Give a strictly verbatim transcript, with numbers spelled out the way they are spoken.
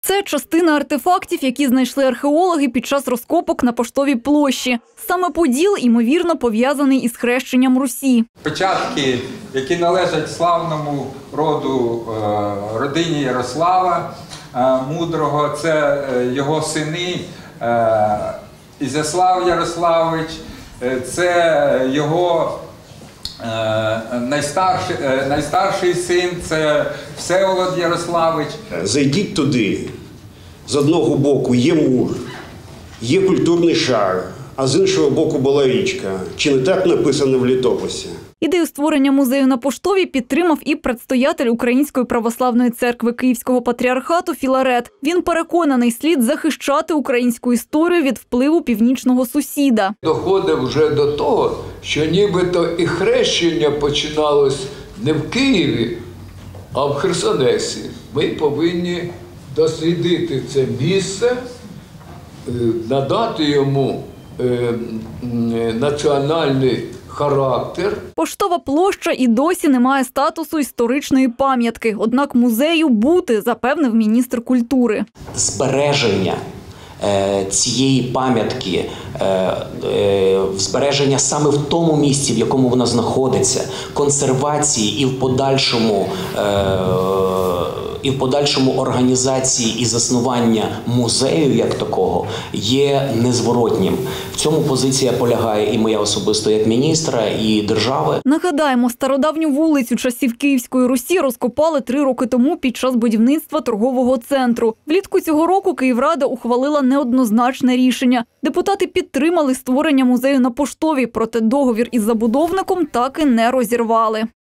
Це частина артефактів, які знайшли археологи під час розкопок на Поштовій площі. Саме Поділ, ймовірно, пов'язаний із хрещенням Русі. Печатки, які належать славному роду, родині Ярослава Мудрого, це його сини Ізяслав Ярославич, це його найстарший, найстарший син, це Всеволод Ярославич. Зайдіть туди. З одного боку є мур, є культурний шар, а з іншого боку була річка. Чи не так написано в літописі? Ідею створення музею на Поштовій підтримав і предстоятель Української православної церкви Київського патріархату Філарет. Він переконаний, слід захищати українську історію від впливу північного сусіда. Доходить вже до того, що нібито і хрещення починалось не в Києві, а в Херсонесі. Ми повинні дослідити це місце, надати йому національний характер. Поштова площа і досі не має статусу історичної пам'ятки. Однак музею бути, запевнив міністр культури. Збереження цієї пам'ятки, збереження саме в тому місці, в якому вона знаходиться, консервації і в подальшому, і в подальшому організації і заснування музею як такого є незворотнім. В цьому позиція полягає і моя особисто як міністра, і держави. Нагадаємо, стародавню вулицю часів Київської Русі розкопали три роки тому під час будівництва торгового центру. Влітку цього року Київрада ухвалила неоднозначне рішення. Депутати підтримали створення музею на Поштовій, проте договір із забудовником так і не розірвали.